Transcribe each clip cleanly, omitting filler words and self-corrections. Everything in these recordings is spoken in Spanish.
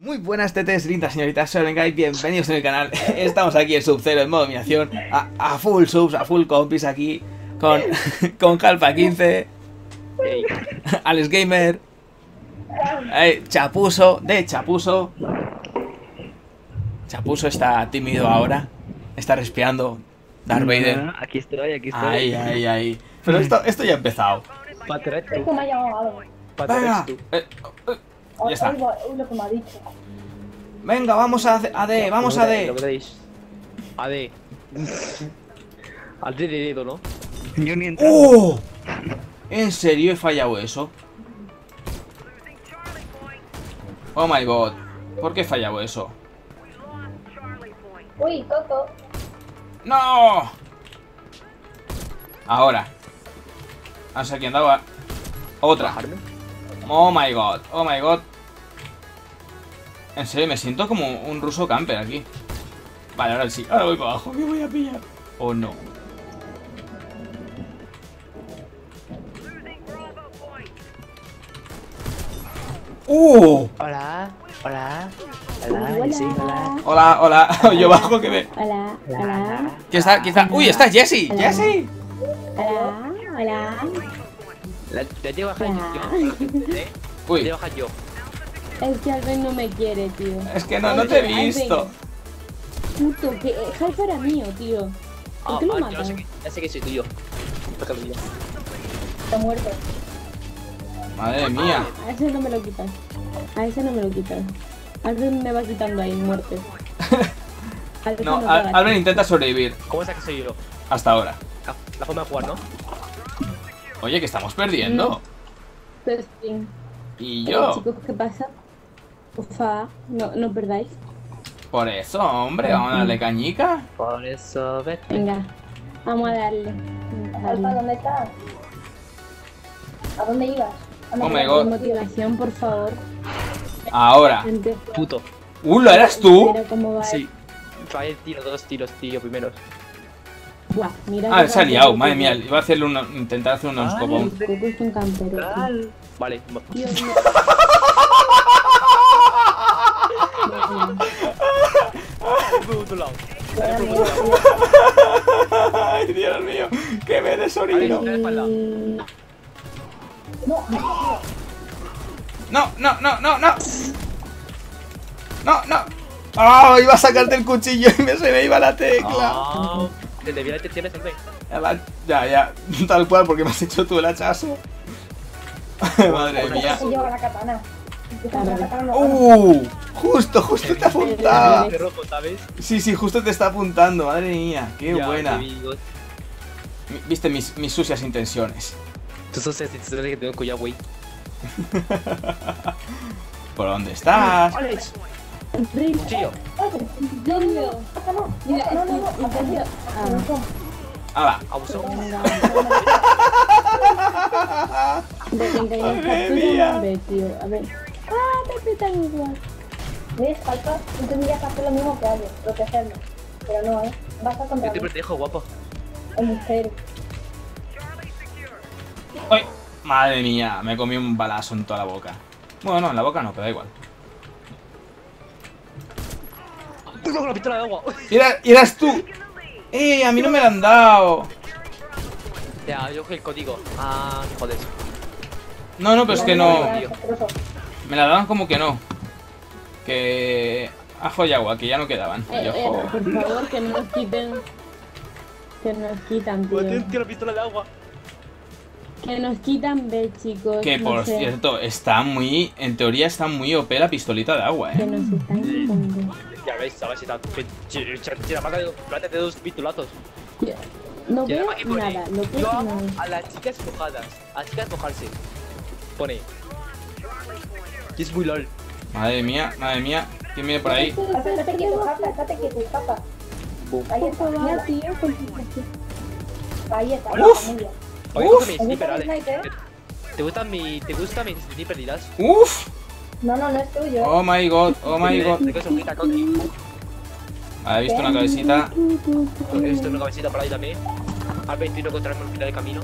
Muy buenas tetes, lindas señoritas, soy Rengai, bienvenidos en el canal. Estamos aquí en Sub-Zero en modo dominación, a full subs, a full compis aquí, con Calpa 15, Alex Gamer, Chapuso, Chapuso está tímido ahora, está respirando, Darth Vader. Aquí estoy. Ahí. Pero esto ya ha empezado. Es que me ha llamado algo. Venga, ya está. Oigo lo que me ha dicho. Venga, vamos a D, vamos a D. Lo veréis. AD. Al dedo, ¿no? Yo ni entrado. ¡Oh! ¿En serio he fallado eso? Oh my god. ¿Por qué he fallado eso? Uy, Coco. ¡No! Ahora. No sé quién daba. Otra. Oh my god. En serio, me siento como un ruso camper aquí. Vale, ahora sí. Ahora voy para abajo. Me voy a pillar. Oh no. Hola. Hola. Sí, hola. Hola. Yo bajo que me. Hola. ¿Quién está? ¿Quién está? ¡Uy! ¡Está Jessie! ¡Jessie! Hola. La tengo que bajar yo. Uy. Te que bajar yo. Es que Albert no me quiere, tío. Es que no te he visto. Puto, que Hyper era mío, tío. ¿Por qué lo Yo matas? ya sé que soy tuyo. Tócalo yo. Está muerto. Madre mía. A ese no me lo quitas. Albert me va quitando ahí, muerte. Albert No, nos va a Albert intenta sobrevivir. ¿Cómo sabes que soy yo? Hasta ahora. La forma de jugar, ¿no? Oye, que estamos perdiendo. Pues sí. Y yo. Chicos, ¿qué pasa? Ufa, no perdáis. Por eso, hombre, vamos a darle cañica. Por eso, vete. Venga, vamos a darle. Alfa, ¿dónde estás? ¿A dónde ibas? Oh my god. Motivación, por favor. Ahora. Gente, Puto. ¿Lo eras tú? pero ¿cómo va? Sí. Fallé dos tiros, tío, primeros. Buah, mira. Ah, que se ha liado, Coco- madre mía. Iba a hacerle intentar hacer unos copón. Coco es un campero. tío. Vale. Dios mío. Por otro lado. Ay, Dios mío, que me desorino. No. Iba a sacarte el cuchillo y se me iba la tecla. Te debía de tienes siempre. Ya, tal cual, porque me has hecho tú el hachazo. Madre mía. Se lleva la katana. Justo te apuntaba. De rojo, ¿sabes? Sí, justo te está apuntando, madre mía, qué Ya, buena. amigos. Viste mis sucias intenciones. Tú sos ese que tengo cuidado, güey. ¿Por dónde estás? Alex. Rey, Cuchillo. Dios mío. Mira, intento. ¡Hala! Abusó. Madre mía. Tío. A ver. Me petan igual. ¿Ves, Alfa? Tú tendrías que hacer lo mismo que Alex, protegerlo. Pero no, vas a Yo contra te protejo, guapo. el mujer. ¡Ay! Madre mía, me comí un balazo en toda la boca. Bueno, no, en la boca no, pero da igual. ¡Tú con la pistola de agua! ¡Eras tú! A mí no me la han dado. Ya, yo cogí el código. Joder. No, pero es que no. Asqueroso. Me la daban como que no. Que... Ajo y agua, que ya no quedaban. Y yo, jo. Por favor, que no nos quiten. Que nos quitan, tío. Tío, la pistola de agua. Que nos quitan B, chicos. Que no por sé, cierto, está muy... En teoría está muy OP la pistolita de agua, Que nos están quitando. Ya veis, a ver si está. Tira, mata de dos pistolazos. No Ya, veo aquí pone, nada, lo que es yo nada. amo a las chicas mojadas. A las chicas mojarse. Pone. Y es muy lol. Madre mía, ¿quién viene por ahí? Alfa, estate quieto, Alfa, estate quieto, escapa. Boom. Ahí Por está, favor, mira. tío, concentración. Ahí está, Uf. muy bien. Oye, Uf. coge mi ¿Te gusta sniper, mi Ale. sniper? ¿Te gusta mi sniper, dirás? ¡Uf! No es tuyo. Oh my god. Te coges un grita, coqui. He visto una cabecita. He visto una cabecita por ahí también. Al 21 contra el final del camino.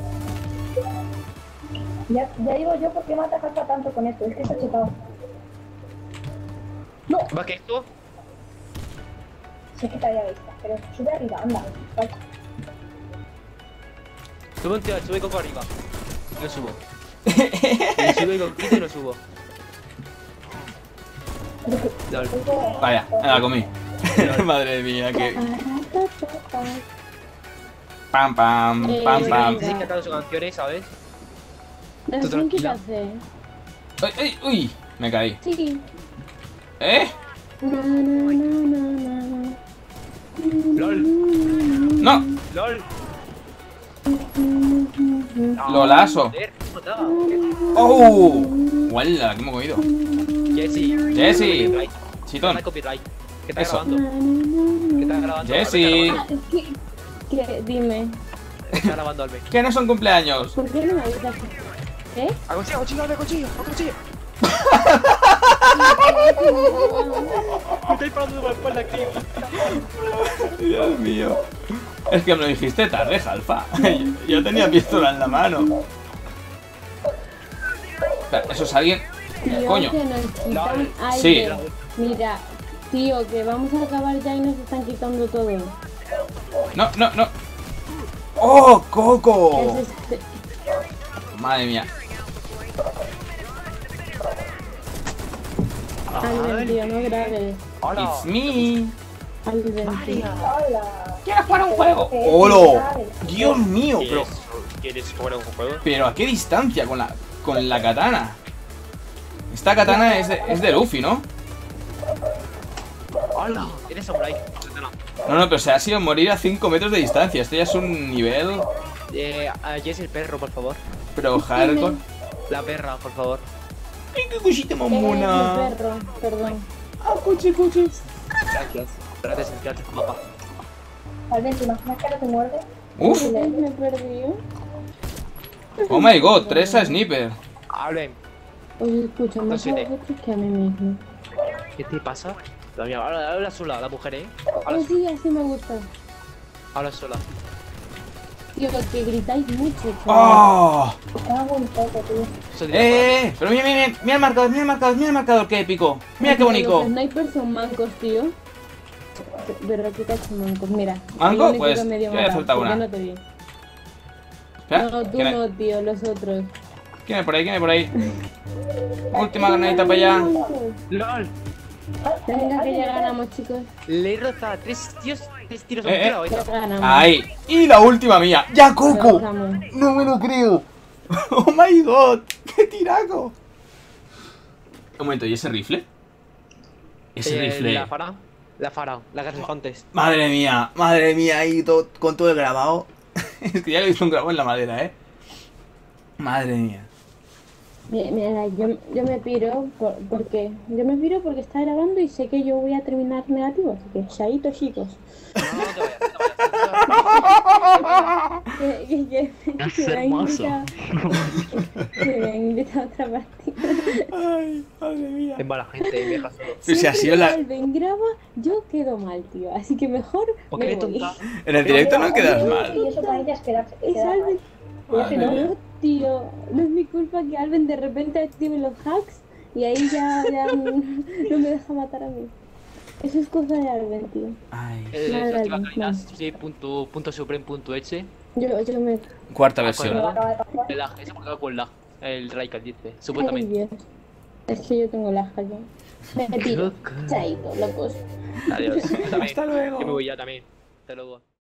Ya digo yo por qué matas a Alfa tanto con esto. Es que está chocado. ¿Va que esto? Sé que te había visto, pero sube arriba, anda. Vale. Sube un tío, sube coco arriba. Lo subo. Y sube coquito y lo subo. Lol. Vaya, me la comí. Madre mía, que. Pam, pam, pam, pam. Sí, cantando sus canciones, ¿sabes? ¿La Tú canción que te tranquila. hace? ¡Ay, ay, uy! Me caí. Sí. ¿Eh? Na, na, na, na, na. LOL. ¡No! LOL. Lolazo. Joder, ¿cómo estaba? ¡Oh! ¡Wala! ¿Qué me he comido? Jesse. Jesse. Copyright. Chitón. Dale copyright. ¿Qué está Eso. grabando? ¿Qué está grabando? Jesse. Ah, es que dime, ¿Qué está grabando, Albe? Que no son cumpleaños. ¿por qué no me avisas? ¿Eh? ¡A cuchillo, a cuchillo, Albe, a cuchillo, a cuchillo! Me estoy parando de la espalda aquí. Dios mío. Es que me lo dijiste tarde, Jalfa. Yo tenía pistola en la mano. Espera, ¿eso es alguien? Tío, Coño. que nos quitan Sí. aire. Mira, tío, que vamos a acabar ya y nos están quitando todo. No, no, no. ¡Oh, ¿Qué Coco! es este? Madre mía. Alben, tío, no grabes. ¡Hola! It's me. Alben, tío. Hola. ¿Quieres jugar a un juego? ¡Holo! Dios mío, pero. ¿Quieres jugar a un juego? Pero ¿a qué distancia con la katana? Esta katana es de Luffy, ¿no? ¡Hola! Eres samurai. No, no, pero se ha sido morir a 5 metros de distancia. Esto ya es un nivel. A Jess el perro, por favor. Pero hardcore. La perra, por favor. ¡Ay, qué cosita Mi mamona! perro, perdón. ¡Ah, coche, coches! Gracias. Gracias, papá. Alben, ¿te imaginas que ahora te muerde? ¡Uf! Me perdió. ¡Oh my god! 3 a Sniper. Hablen. Oye, escucha, más a siete. vosotros que a mí mismo. ¿Qué te pasa? Habla sola, la mujer, ¿eh? Oh, sí, así me gusta. Habla sola. Tío, que gritáis mucho, chaval. ¡Oh! Te hago un poco, tío. Eso diría ¡Eh! Pero mira, mira, mira el marcador, mira el marcador, mira el marcador, qué épico. Mira qué bonito. Los snipers son mancos, tío. Verdad que cachos mancos, mira. ¿Manco? Yo me Pues, quedo medio yo he mala, soltado porque una. no te vi. Espera, No, tú ¿quién hay? no, tío, los otros. ¿Quién hay por ahí? ¿Quién hay por ahí? Última granadita para allá. ¡LOL! Venga, que ya ganamos, chicos. Le he rozado a 3 tiros a Eh, un tiro. Ya ganamos. Ahí. Y la última mía. ¡Ya, Coco! Ganamos. No me lo creo. ¡Oh my god! ¡Qué tiraco! Un momento, ¿y ese rifle? Ese rifle. La fara, la que haces antes. Madre mía, ahí todo, con todo el grabado. Es que ya lo he visto un grabado en la madera, ¿eh? Madre mía. Mira, yo me piro porque yo me piro porque está grabando y sé que yo voy a terminar negativo, así que chaito, chicos. No te vayas. Que me han invitado, que me han invitado a otra partida. Ay, madre mía. Es mala gente, me dejas solo. Pero si ha sido la... Alben graba, yo quedo mal, tío, así que mejor ¿Por qué me eres voy. tonta? En el directo no quedas mal. Y eso para ellas quedarse. Es Alben. Madre mía. No, tío, no es mi culpa que Alben de repente active los hacks y ahí ya no me deja matar a mí. Eso es cosa de Alben, tío. Ay. Madre Esto mía. sí, punto supreme.exe. Yo me... Cuarta Me versión. acaba de pasar. El lag, eso porque con lag. El Raikal dice, Ay, supuestamente. Dios. Es que yo tengo la hacks. Me tiro. Chaito, locos. Adiós. Yo también. Hasta luego. Yo me voy ya también. Hasta luego.